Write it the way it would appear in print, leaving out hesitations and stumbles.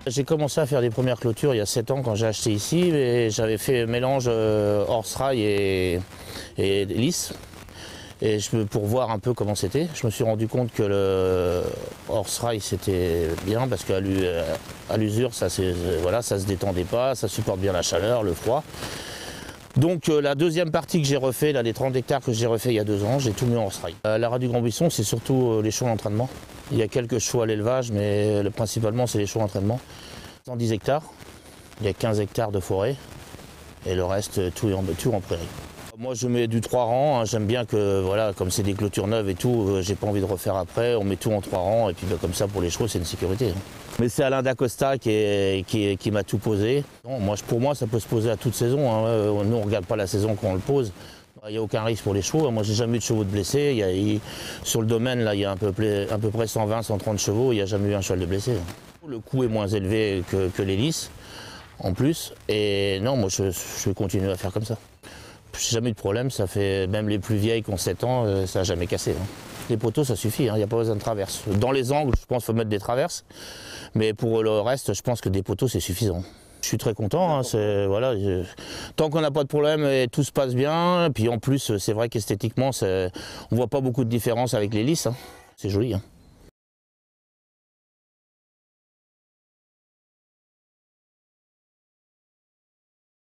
J'ai commencé à faire des premières clôtures il y a 7 ans quand j'ai acheté ici, mais j'avais fait mélange horse-rail et lisse. Et pour voir un peu comment c'était, je me suis rendu compte que le horse-rail c'était bien parce qu'à l'usure ça se détendait pas, ça supporte bien la chaleur, le froid. Donc la deuxième partie que j'ai refait, là, les 30 hectares que j'ai refait il y a 2 ans, j'ai tout mis en horse-rail. La rade du Grand Buisson, c'est surtout les chevaux d'entraînement. Il y a quelques chevaux à l'élevage, mais principalement c'est les chevaux d'entraînement. 110 hectares, il y a 15 hectares de forêt et le reste tout en prairie. Moi je mets du 3 rangs, hein. J'aime bien que, voilà, comme c'est des clôtures neuves et tout, j'ai pas envie de refaire après, on met tout en 3 rangs et puis comme ça pour les chevaux c'est une sécurité. Mais c'est Alain Dacosta qui m'a tout posé. Non, pour moi ça peut se poser à toute saison, hein. Nous on ne regarde pas la saison quand on le pose. Il n'y a aucun risque pour les chevaux. Moi j'ai jamais eu de chevaux de blessés. Sur le domaine là il y a à peu près 120-130 chevaux, il n'y a jamais eu un cheval de blessé. Le coût est moins élevé que les lisses en plus. Et non, moi je vais continuer à faire comme ça. J'ai jamais eu de problème, ça fait même les plus vieilles qui ont 7 ans, ça n'a jamais cassé. Hein. Les poteaux ça suffit, il n'y a pas besoin de traverse. Dans les angles, je pense qu'il faut mettre des traverses, mais pour le reste, je pense que des poteaux c'est suffisant. Je suis très content, hein, voilà, tant qu'on n'a pas de problème et tout se passe bien, et puis en plus c'est vrai qu'esthétiquement, on ne voit pas beaucoup de différence avec les lisses, hein. C'est joli. Hein.